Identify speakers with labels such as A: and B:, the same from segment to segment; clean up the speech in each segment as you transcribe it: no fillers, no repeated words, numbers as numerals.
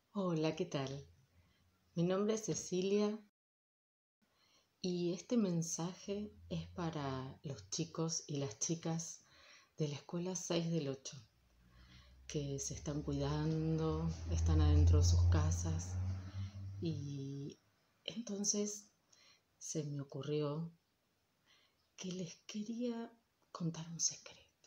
A: Hola, ¿qué tal? Mi nombre es Cecilia y este mensaje es para los chicos y las chicas de la escuela 6 del 8 que se están cuidando, están adentro de sus casas y entonces se me ocurrió que les quería contar un secreto.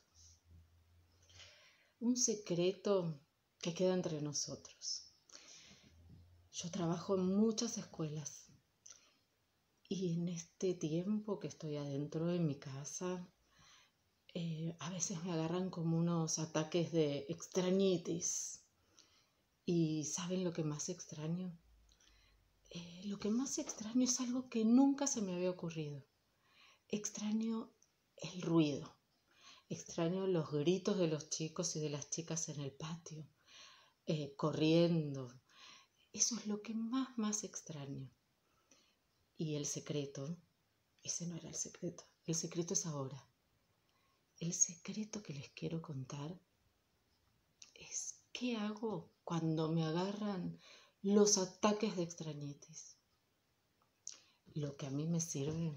A: Un secreto que queda entre nosotros. Yo trabajo en muchas escuelas. Y en este tiempo que estoy adentro de mi casa, a veces me agarran como unos ataques de extrañitis. ¿Y saben lo que más extraño? Lo que más extraño es algo que nunca se me había ocurrido. Extraño el ruido. Extraño los gritos de los chicos y de las chicas en el patio, corriendo. Eso es lo que más extraño. Y el secreto, ese no era el secreto es ahora. El secreto que les quiero contar es qué hago cuando me agarran los ataques de extrañitis. Lo que a mí me sirve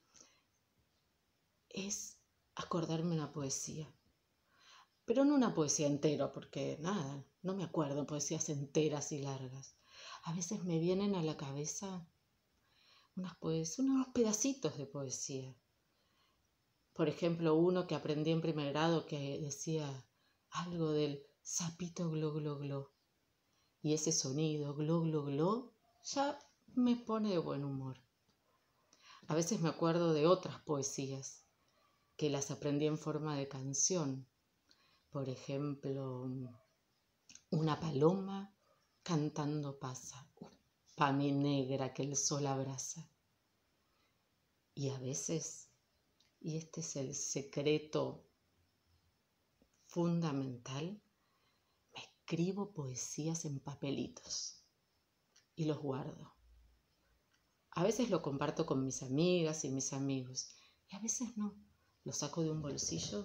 A: es acordarme una poesía, pero no una poesía entera, porque nada, no me acuerdo poesías enteras y largas. A veces me vienen a la cabeza unos pedacitos de poesía. Por ejemplo, uno que aprendí en primer grado que decía algo del sapito glo glo glo. Y ese sonido glo glo glo ya me pone de buen humor. A veces me acuerdo de otras poesías que las aprendí en forma de canción. Por ejemplo, una paloma cantando pasa, pa' mi negra que el sol abraza. Y a veces, y este es el secreto fundamental, me escribo poesías en papelitos y los guardo. A veces lo comparto con mis amigas y mis amigos y a veces no. Lo saco de un bolsillo,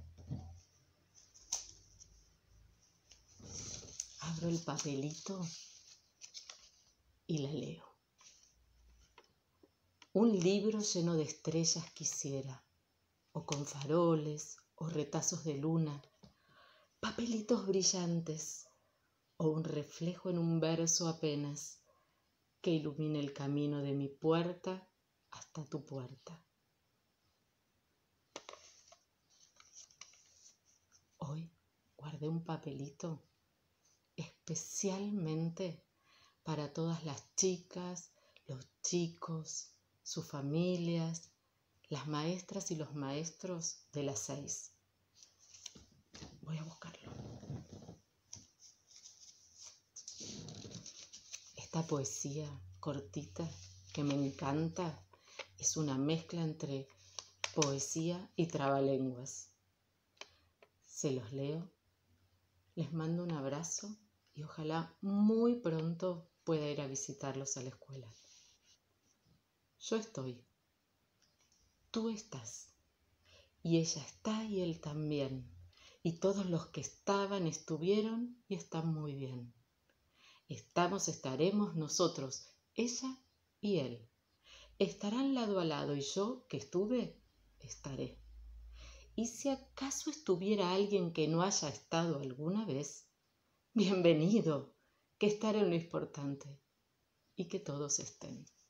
A: abro el papelito y la leo. Un libro lleno de estrellas quisiera, o con faroles o retazos de luna, papelitos brillantes o un reflejo en un verso apenas que ilumine el camino de mi puerta hasta tu puerta. Hoy guardé un papelito especialmente para todas las chicas, los chicos, sus familias, las maestras y los maestros de las 6. Voy a buscarlo. Esta poesía cortita que me encanta es una mezcla entre poesía y trabalenguas. Se los leo, les mando un abrazo y ojalá muy pronto pueda ir a visitarlos a la escuela. Yo estoy, tú estás, y ella está y él también, y todos los que estaban, estuvieron y están muy bien. Estamos, estaremos nosotros, ella y él. Estarán lado a lado y yo, que estuve, estaré. Y si acaso estuviera alguien que no haya estado alguna vez, bienvenido, que estaré en lo importante y que todos estén.